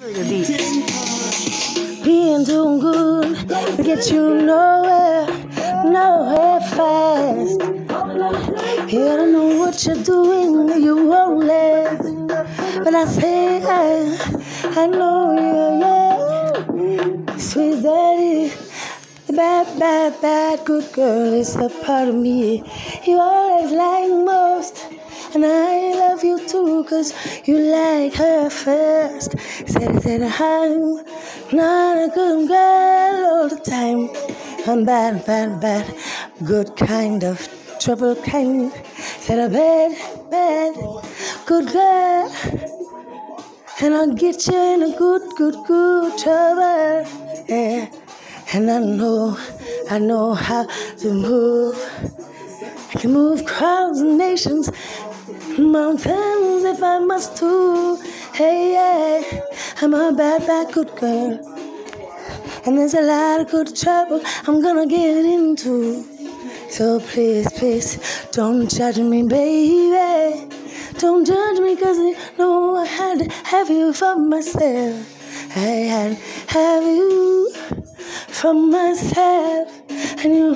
Being doing good, get you nowhere, nowhere fast. You don't know what you're doing, you won't last. But I say I know you, yeah. Sweet daddy, the bad, good girl is the part of me you always like most. And I love you too, 'cause you like her first. Said I'm not a good girl all the time. I'm bad, good kind of trouble kind. Said a bad, good girl. And I'll get you in a good trouble. Yeah. And I know how to move. I can move crowds and nations, mountains if I must too. Hey, yeah, I'm a bad, good girl. And there's a lot of good trouble I'm gonna get into. So please, don't judge me, baby. Don't judge me, 'cause you know I had to have you for myself. I had to have you for myself. And you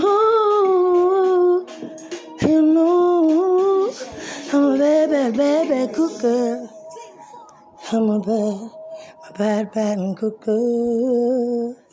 know, I'm a bad, good girl. I'm a bad and good girl.